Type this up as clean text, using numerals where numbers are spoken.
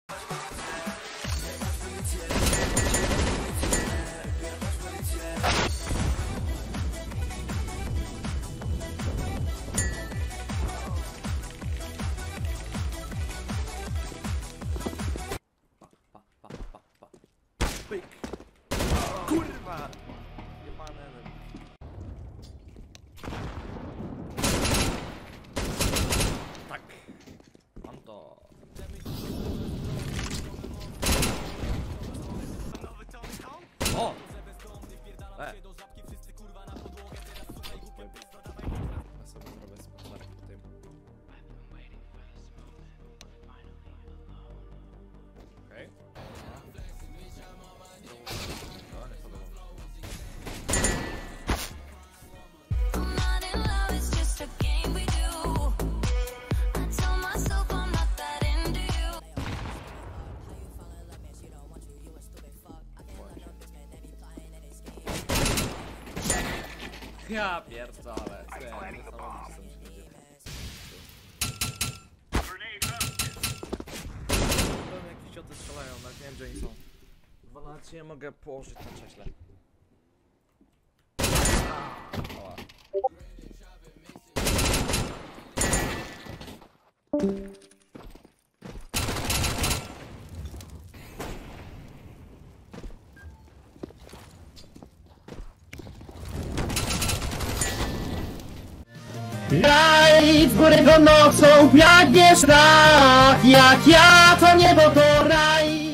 Kurwa! Jebane. Tak. Mam to. O! Ja sobie zrobię sponsorek w tym. Okej. Ja pierdolę. Jakieś cioty strzelają, nawet nie wiem gdzie oni są. Nawet się nie mogę położyć na krześle. Oła. Raj w górę go nocą biegniesz tak, jak ja to niebo to raj.